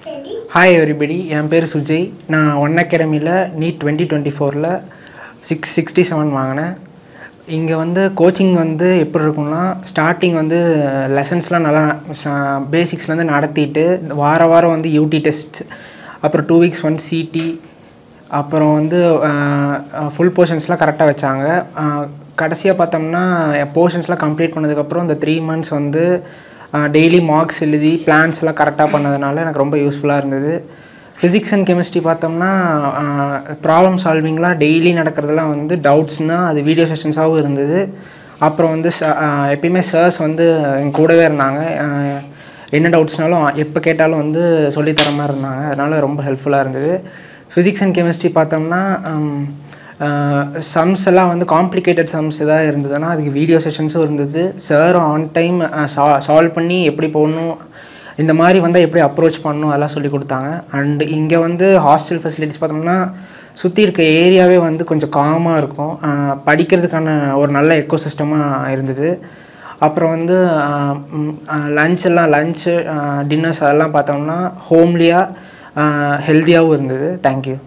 Hi everybody, என் பேர் சுஜய். நான் one அகாடமியில் நீட் 2024ல் 667 வாங்கினேன். இங்கே வந்து கோச்சிங் வந்து எப்படி இருக்கும்னா, ஸ்டார்டிங் வந்து லெசன்ஸ்லாம் நல்லா பேசிக்ஸ்லேருந்து நடத்திட்டு வாரம் வந்து யூடி டெஸ்ட், அப்புறம் 2 weeks ஒன் சிடி, அப்புறம் வந்து ஃபுல் போர்ஷன்ஸ்லாம் கரெக்டாக வச்சாங்க. கடைசியாக பார்த்தோம்னா போர்ஷன்ஸ்லாம் கம்ப்ளீட் பண்ணதுக்கப்புறம் இந்த 3 months வந்து டெய்லி மார்க்ஸ் எழுதி பிளான்ஸ்லாம் கரெக்டாக பண்ணதுனால எனக்கு ரொம்ப யூஸ்ஃபுல்லாக இருந்தது. ஃபிசிக்ஸ் அண்ட் கெமிஸ்ட்ரி பார்த்தோம்னா ப்ராப்ளம் சால்விங்லாம் டெய்லி நடக்கிறதுலாம் வந்து டவுட்ஸ்னால் அது வீடியோ செஷன்ஸாகவும் இருந்தது. அப்புறம் வந்து எப்பயுமே சர்ஸ் வந்து என் கூடவே இருந்தாங்க. என்ன டவுட்ஸ்னாலும் எப்போ கேட்டாலும் வந்து சொல்லித்தர மாதிரி இருந்தாங்க. அதனால் ரொம்ப ஹெல்ப்ஃபுல்லாக இருந்தது. ஃபிசிக்ஸ் அண்ட் கெமிஸ்ட்ரி பார்த்தோம்னா சம்ஸ் எல்லாம் வந்து காம்ப்ளிகேட்டட் சம்ஸ் எதாவது இருந்ததுன்னா அதுக்கு வீடியோ செஷன்ஸும் இருந்தது. சார் ஆன் டைம் சால்வ் பண்ணி எப்படி போடணும், இந்த மாதிரி வந்து எப்படி அப்ரோச் பண்ணணும் அதெல்லாம் சொல்லி கொடுத்தாங்க. அண்டு இங்கே வந்து ஹாஸ்டல் ஃபெசிலிட்டிஸ் பார்த்தோம்னா சுற்றி இருக்க ஏரியாவே வந்து கொஞ்சம் காமாக இருக்கும். படிக்கிறதுக்கான ஒரு நல்ல எக்கோசிஸ்டமாக இருந்தது. அப்புறம் வந்து லஞ்சு டின்னர்ஸ் அதெல்லாம் பார்த்தோம்னா ஹோம்லியாக ஹெல்த்தியாகவும் இருந்தது. தேங்க்யூ.